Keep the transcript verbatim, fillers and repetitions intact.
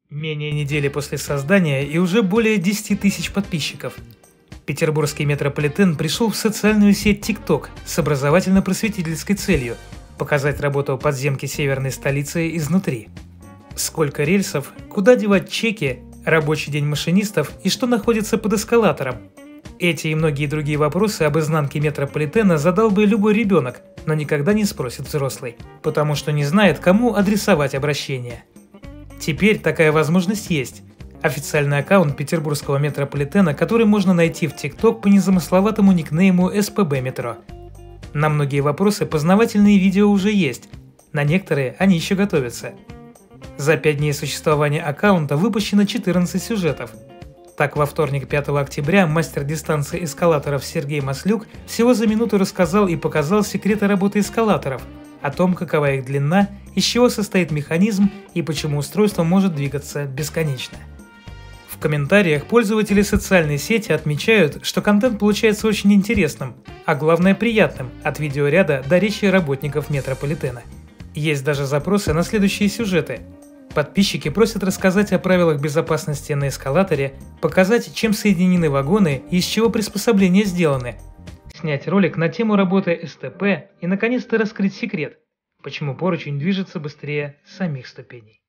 Менее недели после создания и уже более десяти тысяч подписчиков. Петербургский метрополитен пришел в социальную сеть ТикТок с образовательно-просветительской целью показать работу подземки северной столицы изнутри. Сколько рельсов, куда девать чеки, рабочий день машинистов и что находится под эскалатором. Эти и многие другие вопросы об изнанке метрополитена задал бы любой ребенок, но никогда не спросит взрослый, потому что не знает, кому адресовать обращение. Теперь такая возможность есть. Официальный аккаунт петербургского метрополитена, который можно найти в ТикТок по незамысловатому никнейму эс пэ бэ метро. На многие вопросы познавательные видео уже есть, на некоторые они еще готовятся. За пять дней существования аккаунта выпущено четырнадцать сюжетов. Так, во вторник, пятого октября, мастер дистанции эскалаторов Сергей Маслюк всего за минуту рассказал и показал секреты работы эскалаторов, о том, какова их длина, из чего состоит механизм и почему устройство может двигаться бесконечно. В комментариях пользователи социальной сети отмечают, что контент получается очень интересным, а главное приятным, от видеоряда до речи работников метрополитена. Есть даже запросы на следующие сюжеты. Подписчики просят рассказать о правилах безопасности на эскалаторе, показать, чем соединены вагоны и из чего приспособления сделаны, снять ролик на тему работы эс тэ пэ и наконец-то раскрыть секрет, почему поручень движется быстрее самих ступеней.